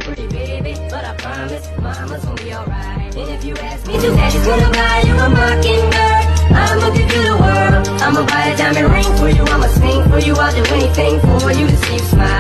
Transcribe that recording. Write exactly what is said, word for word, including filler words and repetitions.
pretty baby, but I promise mama's gonna be alright. And if you ask me to, daddy's gonna buy you a mockingbird. I'ma give you the world. I'ma buy a diamond ring for you. I'ma sing for you. I'll do anything for you to see you smile.